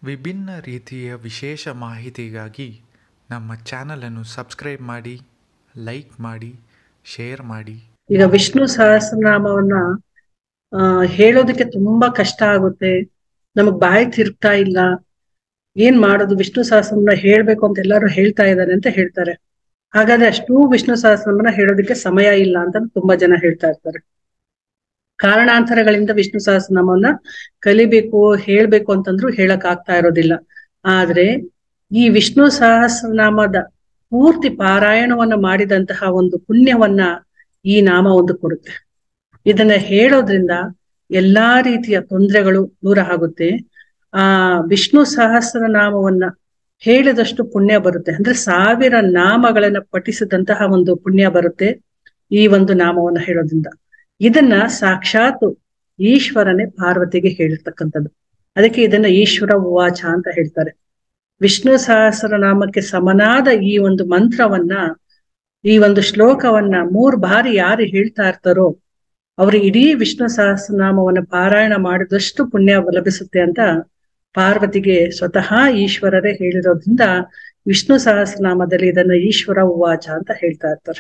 ವಿಭಿನ್ನ ರೀತಿಯ ವಿಶೇಷ ಮಾಹಿತಿಗಾಗಿ ನಮ್ಮ ಚಾನಲನ್ನು ಸಬ್ಸ್ಕ್ರೈಬ್ ಮಾಡಿ, ಲೈಕ್ ಮಾಡಿ, ಶೇರ್ ಮಾಡಿ. ಈಗ ವಿಷ್ಣು ಸಹಸ್ರನಾಮವನ್ನ ಹೇಳೋದಕ್ಕೆ ತುಂಬಾ ಕಷ್ಟ ಆಗುತ್ತೆ, ನಮಗ್ ಬಾಯಿ ತಿರುಗ್ತಾ ಇಲ್ಲ, ಏನ್ ಮಾಡೋದು, ವಿಷ್ಣು ಸಹಸ್ರನಾಮ ಹೇಳ್ಬೇಕು ಅಂತ ಎಲ್ಲರೂ ಹೇಳ್ತಾ ಇದ್ದಾರೆ ಅಂತ ಹೇಳ್ತಾರೆ. ಹಾಗಾದ್ರೆ ಅಷ್ಟೂ ವಿಷ್ಣು ಸಹಸ್ರನಾಮನ ಹೇಳೋದಕ್ಕೆ ಸಮಯ ಇಲ್ಲ ಅಂತ ತುಂಬಾ ಜನ ಹೇಳ್ತಾ ಇರ್ತಾರೆ. ಕಾರಣಾಂತರಗಳಿಂದ ವಿಷ್ಣು ಸಹಸ್ರನಾಮವನ್ನ ಕಲಿಬೇಕು, ಹೇಳ್ಬೇಕು ಅಂತಂದ್ರು ಹೇಳಕ್ ಆಗ್ತಾ ಇರೋದಿಲ್ಲ. ಆದ್ರೆ ಈ ವಿಷ್ಣು ಸಹಸ್ರನಾಮದ ಪೂರ್ತಿ ಪಾರಾಯಣವನ್ನ ಮಾಡಿದಂತಹ ಒಂದು ಪುಣ್ಯವನ್ನ ಈ ನಾಮ ಒಂದು ಕೊಡುತ್ತೆ. ಇದನ್ನ ಹೇಳೋದ್ರಿಂದ ಎಲ್ಲಾ ರೀತಿಯ ತೊಂದರೆಗಳು ದೂರ ಆಗುತ್ತೆ. ಆ ವಿಷ್ಣು ಸಹಸ್ರನಾಮವನ್ನ ಹೇಳಿದಷ್ಟು ಪುಣ್ಯ ಬರುತ್ತೆ, ಅಂದ್ರೆ 1000 ನಾಮಗಳನ್ನ ಪಠಿಸಿದಂತಹ ಒಂದು ಪುಣ್ಯ ಬರುತ್ತೆ ಈ ಒಂದು ನಾಮವನ್ನ ಹೇಳೋದ್ರಿಂದ. ಇದನ್ನ ಸಾಕ್ಷಾತ್ ಈಶ್ವರನೇ ಪಾರ್ವತಿಗೆ ಹೇಳಿರ್ತಕ್ಕಂಥದ್ದು. ಅದಕ್ಕೆ ಇದನ್ನ ಈಶ್ವರ ಉವಾಚ ಅಂತ ಹೇಳ್ತಾರೆ. ವಿಷ್ಣು ಸಹಸ್ರನಾಮಕ್ಕೆ ಸಮನಾದ ಈ ಒಂದು ಮಂತ್ರವನ್ನ, ಈ ಒಂದು ಶ್ಲೋಕವನ್ನ 3 ಬಾರಿ ಯಾರು ಹೇಳ್ತಾ ಇರ್ತಾರೋ ಅವರು ಇಡೀ ವಿಷ್ಣು ಸಹಸ್ರನಾಮವನ್ನ ಪಾರಾಯಣ ಮಾಡಿದಷ್ಟು ಪುಣ್ಯ ಲಭಿಸುತ್ತೆ ಅಂತ ಪಾರ್ವತಿಗೆ ಸ್ವತಃ ಈಶ್ವರರೇ ಹೇಳಿರೋದ್ರಿಂದ ವಿಷ್ಣು ಸಹಸ್ರನಾಮದಲ್ಲಿ ಇದನ್ನ ಈಶ್ವರ ಉವಾಚ ಅಂತ ಹೇಳ್ತಾ ಇರ್ತಾರೆ.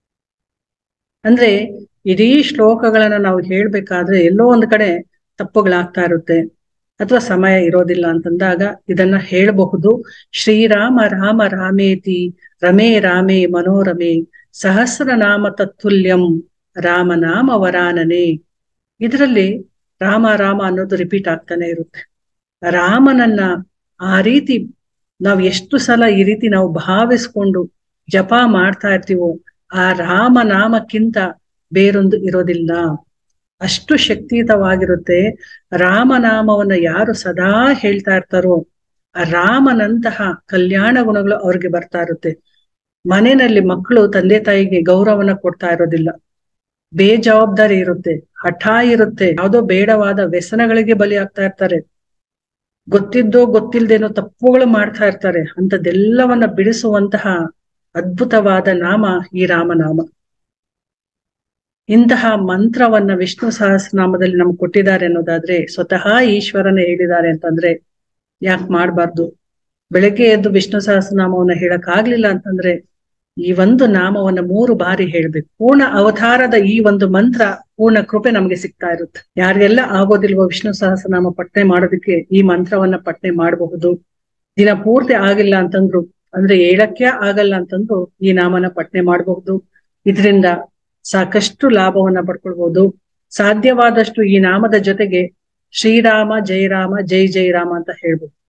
ಅಂದ್ರೆ ಇಡೀ ಶ್ಲೋಕಗಳನ್ನ ನಾವು ಹೇಳ್ಬೇಕಾದ್ರೆ ಎಲ್ಲೋ ಒಂದ್ ಕಡೆ ತಪ್ಪುಗಳಾಗ್ತಾ ಇರುತ್ತೆ ಅಥವಾ ಸಮಯ ಇರೋದಿಲ್ಲ ಅಂತಂದಾಗ ಇದನ್ನ ಹೇಳಬಹುದು. ಶ್ರೀರಾಮ ರಾಮ ರಾಮೇತಿ ರಮೇ ರಾಮೇ ಮನೋರಮೆ ಸಹಸ್ರನಾಮ ತತ್ತುಲ್ಯಂ ರಾಮನಾಮ ವರಾನನೆ. ಇದರಲ್ಲಿ ರಾಮ ರಾಮ ಅನ್ನೋದು ರಿಪೀಟ್ ಆಗ್ತಾನೆ ಇರುತ್ತೆ. ರಾಮನನ್ನ ಆ ರೀತಿ ನಾವು ಎಷ್ಟು ಸಲ ಈ ರೀತಿ ನಾವು ಭಾವಿಸ್ಕೊಂಡು ಜಪ ಮಾಡ್ತಾ ಇರ್ತೀವೋ ಆ ರಾಮನಾಮಕ್ಕಿಂತ ಬೇರೊಂದು ಇರೋದಿಲ್ಲ. ಅಷ್ಟು ಶಕ್ತಿಯುತವಾಗಿರುತ್ತೆ. ರಾಮನಾಮವನ್ನ ಯಾರು ಸದಾ ಹೇಳ್ತಾ ಇರ್ತಾರೋ ಆ ರಾಮನಂತಹ ಕಲ್ಯಾಣ ಗುಣಗಳು ಅವ್ರಿಗೆ ಬರ್ತಾ ಇರುತ್ತೆ. ಮನೆಯಲ್ಲಿ ಮಕ್ಕಳು ತಂದೆ ತಾಯಿಗೆ ಗೌರವನ ಕೊಡ್ತಾ ಇರೋದಿಲ್ಲ, ಬೇಜವಾಬ್ದಾರಿ ಇರುತ್ತೆ, ಹಠ ಇರುತ್ತೆ, ಯಾವುದೋ ಬೇಡವಾದ ವ್ಯಸನಗಳಿಗೆ ಬಲಿ ಆಗ್ತಾ ಇರ್ತಾರೆ, ಗೊತ್ತಿದ್ದೋ ಗೊತ್ತಿಲ್ದೇನೋ ತಪ್ಪುಗಳು ಮಾಡ್ತಾ ಇರ್ತಾರೆ. ಅಂಥದ್ದೆಲ್ಲವನ್ನ ಬಿಡಿಸುವಂತಹ ಅದ್ಭುತವಾದ ನಾಮ ಈ ರಾಮನಾಮ. ಇಂತಹ ಮಂತ್ರವನ್ನ ವಿಷ್ಣು ಸಹಸ್ರನಾಮದಲ್ಲಿ ನಮ್ಗೆ ಕೊಟ್ಟಿದ್ದಾರೆ ಅನ್ನೋದಾದ್ರೆ ಸ್ವತಃ ಈಶ್ವರನೇ ಹೇಳಿದ್ದಾರೆ ಅಂತಂದ್ರೆ ಯಾಕೆ ಮಾಡ್ಬಾರ್ದು? ಬೆಳಗ್ಗೆ ಎದ್ದು ವಿಷ್ಣು ಸಹಸ್ರನಾಮವನ್ನ ಹೇಳಕ್ ಆಗ್ಲಿಲ್ಲ ಅಂತಂದ್ರೆ ಈ ಒಂದು ನಾಮವನ್ನ 3 ಬಾರಿ ಹೇಳ್ಬೇಕು. ಪೂರ್ಣ ಅವತಾರದ ಈ ಒಂದು ಮಂತ್ರ ಪೂರ್ಣ ಕೃಪೆ ನಮ್ಗೆ ಸಿಗ್ತಾ ಇರುತ್ತೆ. ಯಾರಿಗೆಲ್ಲ ಆಗೋದಿಲ್ವೋ ವಿಷ್ಣು ಸಹಸ್ರನಾಮ ಪಠನೆ ಮಾಡೋದಕ್ಕೆ ಈ ಮಂತ್ರವನ್ನ ಪಠನೆ ಮಾಡಬಹುದು. ದಿನ ಪೂರ್ತಿ ಆಗಿಲ್ಲ ಅಂತಂದ್ರು, ಅಂದ್ರೆ ಹೇಳಕ್ಕೆ ಆಗಲ್ಲ ಅಂತಂದ್ರು ಈ ನಾಮನ ಪಠನೆ ಮಾಡಬಹುದು. ಇದರಿಂದ ಸಾಕಷ್ಟು ಲಾಭವನ್ನ ಪಡ್ಕೊಳ್ಬಹುದು. ಸಾಧ್ಯವಾದಷ್ಟು ಈ ನಾಮದ ಜೊತೆಗೆ ಶ್ರೀರಾಮ ಜೈ ರಾಮ ಜೈ ಜೈ ರಾಮ ಅಂತ ಹೇಳ್ಬೋದು.